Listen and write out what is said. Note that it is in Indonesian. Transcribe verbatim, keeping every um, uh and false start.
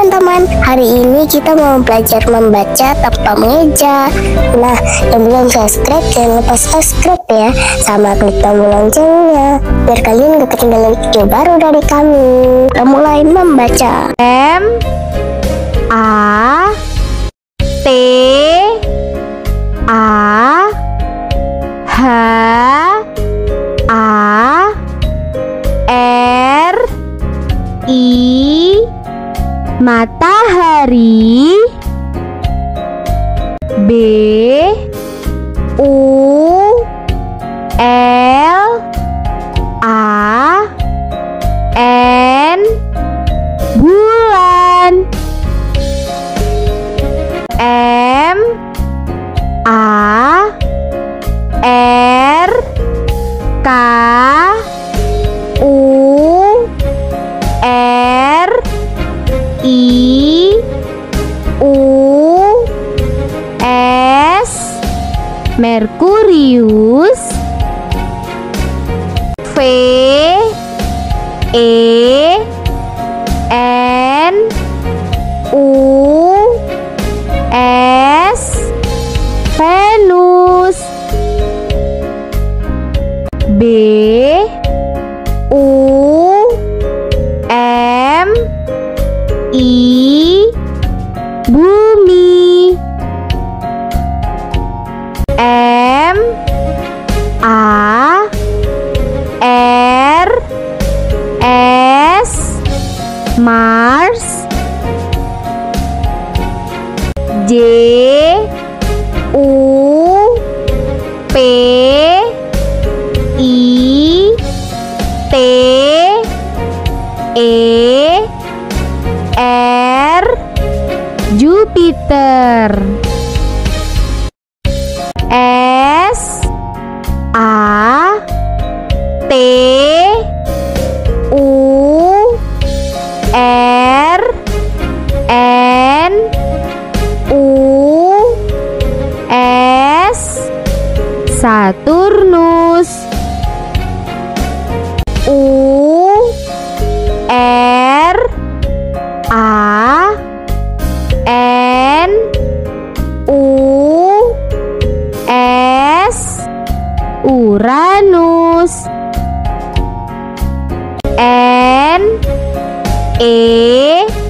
teman-teman, hari ini kita mau belajar membaca tanpa mengeja. Nah, yang belum subscribe jangan lupa subscribe ya, sama klik tombol loncengnya biar kalian gak ketinggalan video baru dari kami. Kita mulai membaca. M A T A H A R I matahari. B U L A N bulan. M A R K U R I U S Merkurius. V E N U S Venus. B U M I bumi. M A R S Mars. J U P I T E R Jupiter. S A T U R N U S Saturnus. U R A N U S Uranus. N E